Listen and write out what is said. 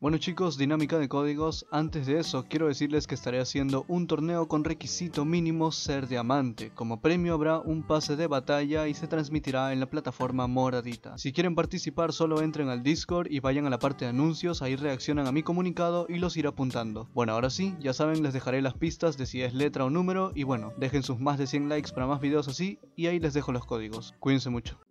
Bueno chicos, dinámica de códigos. Antes de eso quiero decirles que estaré haciendo un torneo con requisito mínimo ser diamante. Como premio habrá un pase de batalla y se transmitirá en la plataforma moradita. Si quieren participar solo entren al Discord y vayan a la parte de anuncios, ahí reaccionan a mi comunicado y los iré apuntando. Bueno, ahora sí, ya saben, les dejaré las pistas de si es letra o número y bueno, dejen sus más de 100 likes para más videos así y ahí les dejo los códigos. Cuídense mucho.